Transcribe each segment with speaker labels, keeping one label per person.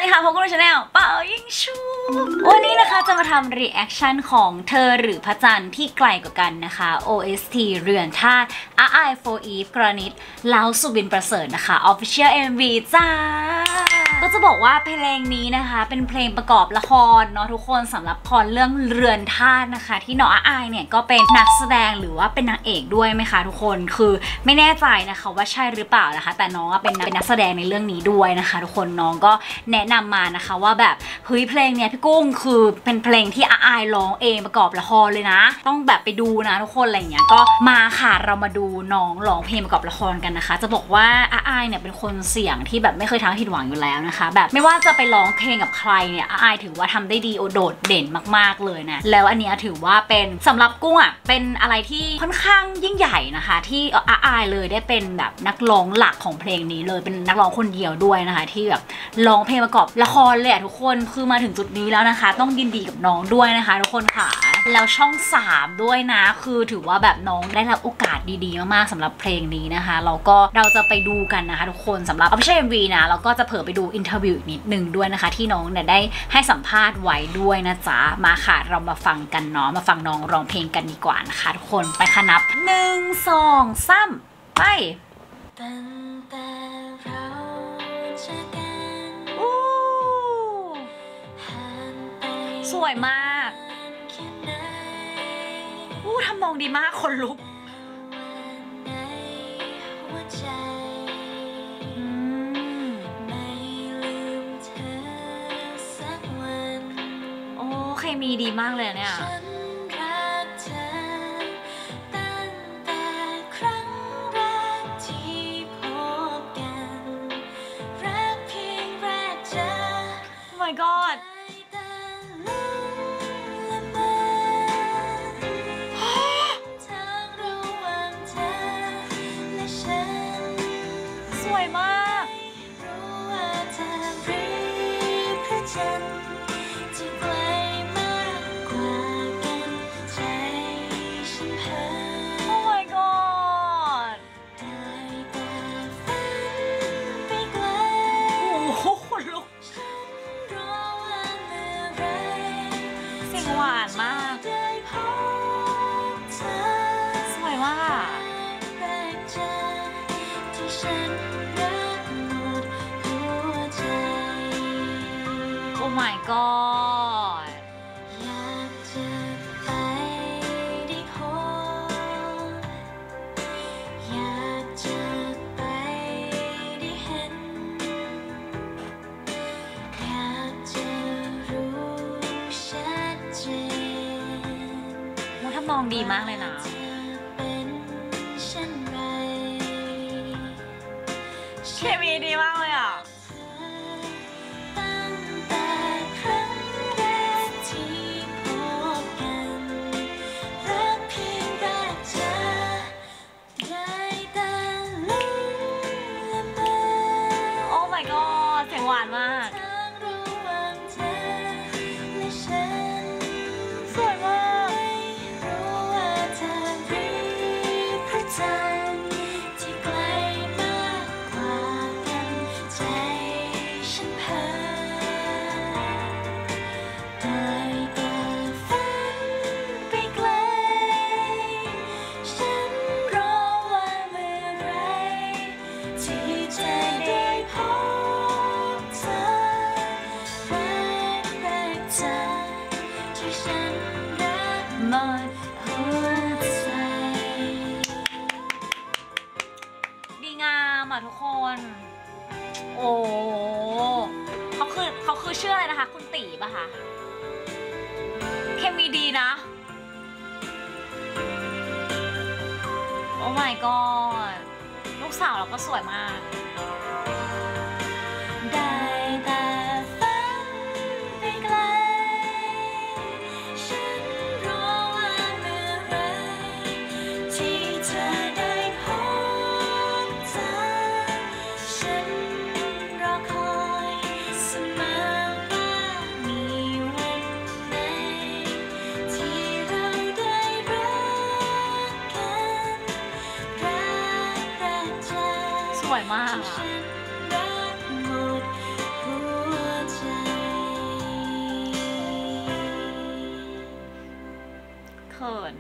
Speaker 1: วัสดีค่ะพบกับชาแนลเป่ายิงชูวันนี้นะคะจะมาทำรีแอคชั่นของเธอหรือพระจันทร์ที่ไกลกว่ากันนะคะ OST เรือนธาตุ I for Eve กรณิตเล้าสุบินประเสริฐนะคะ Official MV จ้าก็จะบอกว่าเพลงนี้นะคะเป็นเพลงประกอบละครเนาะทุกคนสำหรับละครเรื่องเรือนธาตุนะคะที่น้องเนี่ยก็เป็นนักแสดงหรือว่าเป็นนางเอกด้วยไหมคะทุกคนคือไม่แน่ใจนะคะว่าใช่หรือเปล่านะคะแต่น้องเป็นนักแสดงในเรื่องนี้ด้วยนะคะทุกคนน้องก็แนะนำมานะคะว่าแบบเฮ้ยเพลงเนี้ยพี่กุ้งคือเป็นเพลงที่ร้องเองประกอบละครเลยนะต้องแบบไปดูนะทุกคนอะไรเงี้ยก็มาค่ะเรามาดูน้องร้องเพลงประกอบละครกันนะคะจะบอกว่าเนี่ยเป็นคนเสียงที่แบบไม่เคยทำผิดหวังอยู่แล้วนะคะแบบไม่ว่าจะไปร้องเพลงกับใครเนี่ยถือว่าทำได้ดีโดดเด่นมากๆเลยนะแล้วอันเนี้ยถือว่าเป็นสำหรับกุ้งเป็นอะไรที่ค่อนข้างยิ่งใหญ่นะคะที่เลยได้เป็นแบบนักร้องหลักของเพลงนี้เลยเป็นนักร้องคนเดียวด้วยนะคะที่แบบร้องเพลงประกอบละครเลยทุกคนคือมาถึงจุดนี้แล้วนะคะต้องยินดีกับน้องด้วยนะคะทุกคนค่ะแล้วช่อง3ด้วยนะคือถือว่าแบบน้องได้รับโอกาสดีๆมากๆสำหรับเพลงนี้นะคะแล้วก็เราจะไปดูกันนะคะทุกคนสำหรับไม่ใช่ MV นะแล้วก็จะเผลอไปดูอินเทอร์วิวนิดนึงด้วยนะคะที่น้องเนี่ยได้ให้สัมภาษณ์ไว้ด้วยนะจ๊ะมาค่ะเรามาฟังกันเนาะมาฟังน้องร้องเพลงกันดีกว่านะคะทุกคนไปค่ะนับ1 2 3ไปสวยมากทำนองดีมากคนลุกโอ้เคมีดีมากเลยเนี่ยmy god สวยมากหวานมากสวยมากโอ้ my god ทำนองดีมากเลยนะเคมีดีมากเลยอ่ะโอ้ my god เสียงหวานมากหมดหัวใจดีงามอ่ะทุกคนโอ้เขาคือชื่ออะไรนะคะคุณตีป่ะคะเคมีดีนะโอ้ my god ลูกสาวเราก็สวยมากได้แต่ฝันไปไกลสวยมากขิน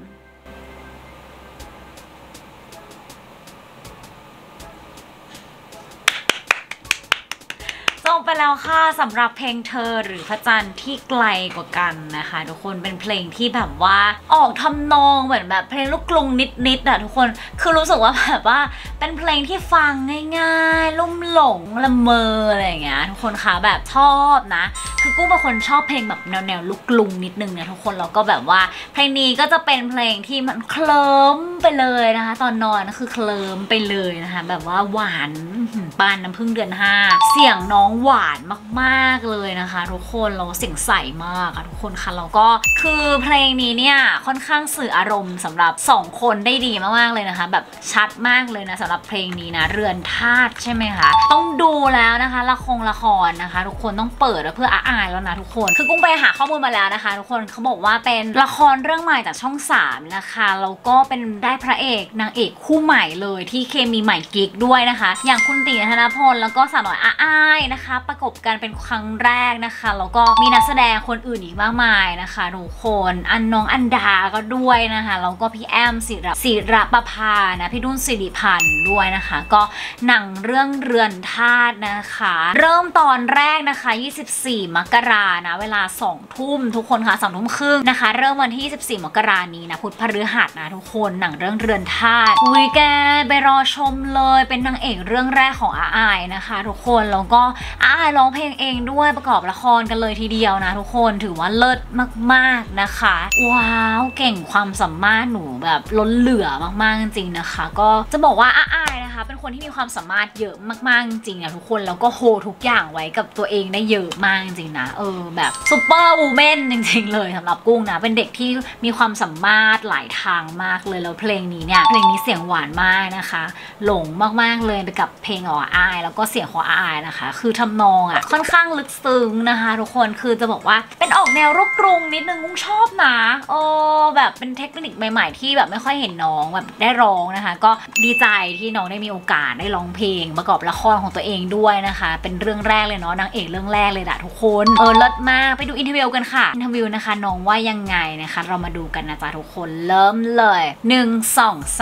Speaker 1: จบไปแล้วค่ะสำหรับเพลงเธอหรือพระจันทร์ที่ไกลกว่ากันนะคะทุกคนเป็นเพลงที่แบบว่าออกทำนองเหมือนแบบเพลงลูกกรุงนิดๆอะทุกคนคือรู้สึกว่าแบบว่าเป็นเพลงที่ฟังง่ายๆลุ่มหลงละเมออะไรอย่างเงี้ยทุกคนคะแบบชอบนะคือกุ้งเป็นคนชอบเพลงแบบแนวลูกกรุงนิดนึงนะทุกคนแล้วก็แบบว่าเพลงนี้ก็จะเป็นเพลงที่มันเคลิ้มไปเลยนะคะตอนนอนคือเคลิ้มไปเลยนะคะแบบว่าหวานปานน้ำผึ้งเดือน 5เสียงน้องหวานมากๆเลยนะคะทุกคนเราเสียงใสมากค่ะทุกคนค่ะแล้วก็คือเพลงนี้เนี่ยค่อนข้างสื่ออารมณ์สำหรับ2คนได้ดีมากๆเลยนะคะแบบชัดมากเลยนะสำหรับเพลงนี้นะเรือนธาตุใช่ไหมคะต้องดูแล้วนะคะละครนะคะทุกคนต้องเปิดเพื่ออายแล้วนะทุกคนคือกุ้งไปหาข้อมูลมาแล้วนะคะทุกคนเขาบอกว่าเป็นละครเรื่องใหม่จากช่อง3นะคะแล้วก็เป็นได้พระเอกนางเอกคู่ใหม่เลยที่เคมีใหม่กิ๊กด้วยนะคะอย่างคุณตีธนพลแล้วก็สาวน้อยอายนะคะประกบกันเป็นครั้งแรกนะคะแล้วก็มีนักแสดงคนอื่นอีกมากมายนะคะทุกคนน้องอันดาก็ด้วยนะคะแล้วก็พี่แอมศิระประภานะพี่นุ่นสิริพันธ์ด้วยนะคะก็หนังเรื่องเรือนธาตุนะคะเริ่มตอนแรกนะคะ24 มกรานะเวลา2 ทุ่มทุกคนค่ะ2 ทุ่มครึ่งนะคะเริ่มวันที่24 มกรานี้นะพุธพฤหัสนะทุกคนหนังเรื่องเรือนธาตุอุ้ยแกไปรอชมเลยเป็นนางเอกเรื่องแรกของอายนะคะทุกคนแล้วก็อายร้องเพลงเองด้วยประกอบละครกันเลยทีเดียวนะทุกคนถือว่าเลิศมากๆนะคะว้าวเก่งความสามารถหนูแบบล้นเหลือมากๆจริงๆนะคะก็จะบอกว่าอายนะคะเป็นคนที่มีความสามารถเยอะมากๆจริงๆนะทุกคนแล้วก็โฮทุกอย่างไว้กับตัวเองได้เยอะมากจริงๆนะแบบซูเปอร์วูแมนจริงๆเลยสำหรับกุ้งนะเป็นเด็กที่มีความสามารถหลายทางมากเลยแล้วเพลงนี้เนี่ยเพลงนี้เสียงหวานมากนะคะหลงมากๆเลยไปกับเพลงของอายแล้วก็เสียงของอายนะคะคือทำนองค่อนข้างลึกซึ้งนะคะทุกคนคือจะบอกว่าเป็นออกแนวลูกกรุงนิดนึงกุ้งชอบนะแบบเป็นเทคนิคใหม่ๆที่แบบไม่ค่อยเห็นน้องแบบได้ร้องนะคะก็ดีใจที่น้องได้มีโอกาสได้ร้องเพลงประกอบละครของตัวเองด้วยนะคะเป็นเรื่องแรกเลยเนาะนางเอกเรื่องแรกเลยนะทุกคนเลิศมากไปดูอินเทอร์วิวกันค่ะอินเทอร์วิวนะคะน้องว่ายังไงนะคะเรามาดูกันนะจ๊ะทุกคนเริ่มเลย1 2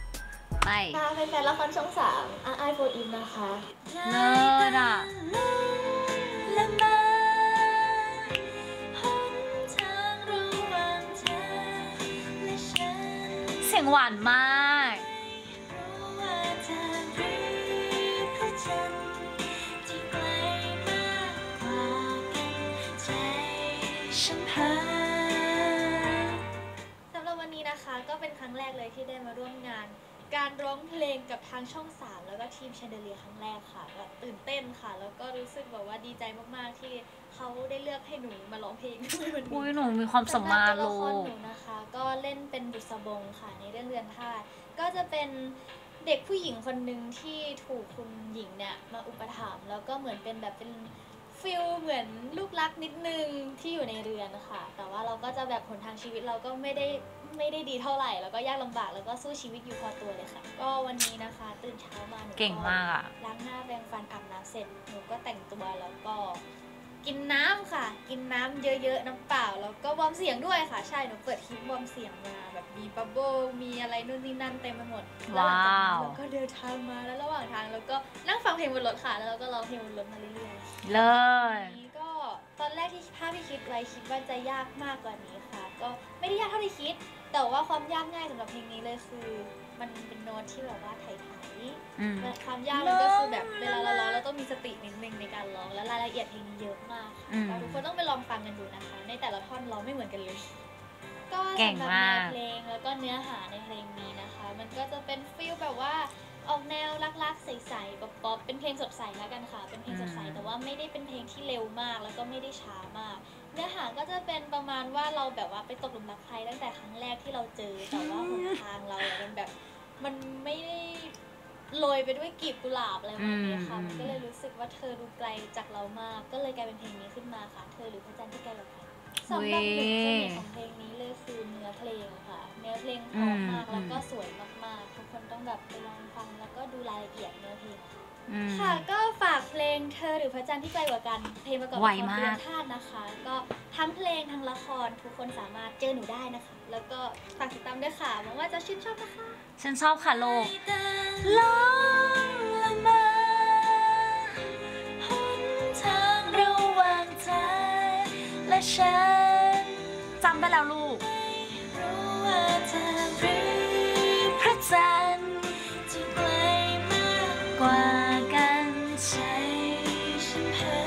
Speaker 1: 3ไป
Speaker 2: ค่ะแฟนๆละครช่อง3 I for Eve นะคะ
Speaker 1: เลิศอ่ะเสียงหวานมาก
Speaker 2: สำหรับวันนี้นะคะก็เป็นครั้งแรกเลยที่ได้มาร่วมงานการร้องเพลงกับทางช่อง3แล้วก็ทีมแชนเดเลียครั้งแรกค่ะก็ตื่นเต้นค่ะแล้วก็รู้สึกแบบว่าดีใจมากๆที่เขาได้เลือกให้หนูมาร้องเพลงในวันนี้
Speaker 1: หนูมีความสามารถ
Speaker 2: ละครหนูนะคะก็เล่นเป็นบุษบงค่ะในเรื่องเรือนธาตุก็จะเป็นเด็กผู้หญิงคนหนึ่งที่ถูกคุณหญิงเนี่ยมาอุปถัมภ์แล้วก็เหมือนเป็นแบบเป็นฟิลเหมือนลูกรักนิดนึงที่อยู่ในเรือนค่ะแต่ว่าเราก็จะแบบหนทางชีวิตเราก็ไม่ได้ดีเท่าไหร่แล้วก็ยากลำบากแล้วก็สู้ชีวิตอยู่พอตัวเลยค่ะก็วันนี้นะคะตื่นเช้ามาหนู
Speaker 1: เก่งมากอะ
Speaker 2: ล้างหน้าแปรงฟันอาบน้ำเสร็จหนูก็แต่งตัวแล้วก็กินน้ำค่ะกินน้ำเยอะๆน้ำเปล่าแล้วก็วอร์มเสียงด้วยค่ะใช่หนูเปิดคลิปวอร์มเสียงมาแบบมีบับเบิ้ลมีอะไรนู่นนี่นั่นเต็มไปหมด
Speaker 1: ว้าว
Speaker 2: แล้วก็เดินทางมาแล้วระหว่างทางแล้วก็นั่งฟังเพลงบนรถค่ะแล้วเราก็ร้องเพลงบนรถมาเรื่อย
Speaker 1: ๆเลย
Speaker 2: ก็ตอนแรกที่ภาพที่คิดไว้คิดว่าจะยากมากกว่านี้ค่ะก็ไม่ได้ยากเท่าที่คิดแต่ว่าความยากง่ายสำหรับเพลงนี้เลยคือมันเป็นโน้ตที่แบบว่าไทยๆความยากมันก็คือแบบเวลาเราร้องเราต้องมีสตินิดนึงในการร้องและรายละเอียดเพลงนี้เยอะมากค่ะทุกคนต้องไปลองฟังกันดูนะคะในแต่ละท่อนร้องไม่เหมือนกันเลยก็สำหรับแนวเพลงแล้วก็เนื้อหาในเพลงนี้นะคะมันก็จะเป็นฟีลแบบว่าออกแนวรักๆใสๆป๊อปๆเป็นเพลงสดใสแล้วกันค่ะเป็นเพลงสดใสแต่ว่าไม่ได้เป็นเพลงที่เร็วมากแล้วก็ไม่ได้ช้ามากเนื้อหาก็จะเป็นประมาณว่าเราแบบว่าไปตกหลุมรักใครตั้งแต่ครั้งแรกที่เราเจอแต่ว่าหนทางเราเป็นแบบมันไม่ได้โรยไปด้วยกลีบกุหลาบอะไรแบบนี้ค่ะมันก็เลยรู้สึกว่าเธอดูไกลจากเรามากก็เลยกลายเป็นเพลงนี้ขึ้นมาค่ะเธอหรือพระจันทร์ที่ไกลกว่าใครสำหรับหนึ่งเสน่ห์ของเพลงนี้เลยคือเนื้อเพลงค่ะเนื้อเพลงเพราะมากแล้วก็สวยมากๆทุกคนต้องแบบไปลองฟังแล้วก็ดูรายละเอียดเนื้อเพลงค่ะก็ฝากเพลงเธอหรือพระจันทร์ที่ไกลกว่ากันเพลงประกอบละครเรือนธาตุนะคะก็ทั้งเพลงทั้งละครทุกคนสามารถเจอหนูได้นะคะแล้วก็ฝากติดตามด้วยค่ะหวังว่าจะชื่นชอบนะคะ
Speaker 1: ฉันชอบค่ะโลกลองละมาหนทางระหว่างเธอและฉันจำได้แล้วลูกรู้ว่าเธอหรือพระจันทร์ที่ไกลมากกว่ากันใช่ฉันเพ้อ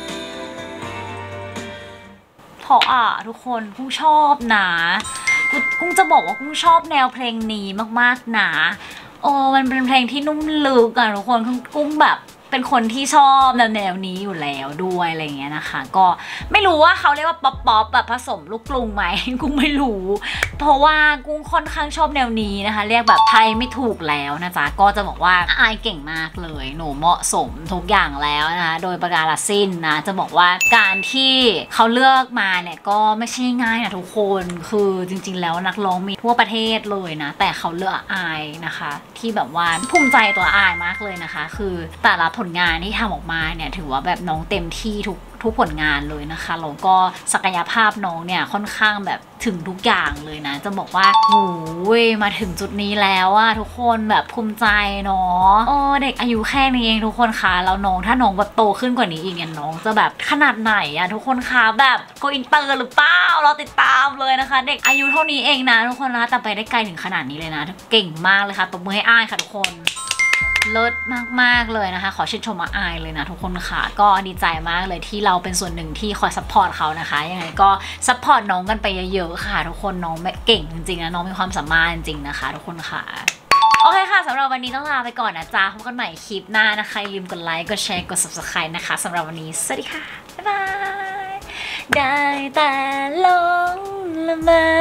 Speaker 1: เพราะทุกคนกุ้งชอบนะกุ้งจะบอกว่ากุ้งชอบแนวเพลงนี้มากๆนะมันเป็นเพลงที่นุ่มลึกทุกคนกุ้งแบบเป็นคนที่ชอบแนวนี้อยู่แล้วด้วยอะไรเงี้ยนะคะก็ไม่รู้ว่าเขาเรียกว่าป๊อปแบบผสมลูกกรุงไหมกุ้งไม่รู้เพราะว่ากุ้งค่อนข้างชอบแนวนี้นะคะเรียกแบบไทยไม่ถูกแล้วนะจ๊ะก็จะบอกว่าอายเก่งมากเลยหนูเหมาะสมทุกอย่างแล้วนะคะโดยประการสิ้นนะจะบอกว่าการที่เขาเลือกมาเนี่ยก็ไม่ใช่ง่ายนะทุกคนคือจริงๆแล้วนักร้องมีทั่วประเทศเลยนะแต่เขาเลือกอายนะคะที่แบบว่าภูมิใจตัวอายมากเลยนะคะคือแต่ละผลงานที่ทำออกมาเนี่ยถือว่าแบบน้องเต็มที่ทุกผลงานเลยนะคะแล้วก็ศักยภาพน้องเนี่ยค่อนข้างแบบถึงทุกอย่างเลยนะจะบอกว่าโอ้ยมาถึงจุดนี้แล้วอะทุกคนแบบภูมิใจเนาะเด็กอายุแค่นี้เองทุกคนคะแล้วน้องถ้าน้องแบบโตขึ้นกว่านี้อีกเนี่ยน้องจะแบบขนาดไหนอะทุกคนคะแบบโกอินเตอร์หรือเปล่าเราติดตามเลยนะคะเด็กอายุเท่านี้เองนะทุกคนนะแต่ไปได้ไกลถึงขนาดนี้เลยนะเก่งมากเลยค่ะตบมือให้อ้ายค่ะทุกคนเลิศมากๆเลยนะคะขอชื่นชมอายเลยนะทุกคนค่ะก็ดีใจมากเลยที่เราเป็นส่วนหนึ่งที่คอยซัพพอร์ตเขานะคะยังไงก็ซัพพอร์ตน้องกันไปเยอะๆค่ะทุกคนน้องเก่งจริงๆนะน้องมีความสามารถจริงๆนะคะทุกคนค่ะโอเคค่ะสำหรับวันนี้ต้องลาไปก่อนนะจ๊ะพบกันใหม่คลิปหน้านะคะอย่าลืมกดไลค์กดแชร์กด subscribe นะคะสำหรับวันนี้สวัสดีค่ะบ๊ายบายได้แต่ลงละเมอ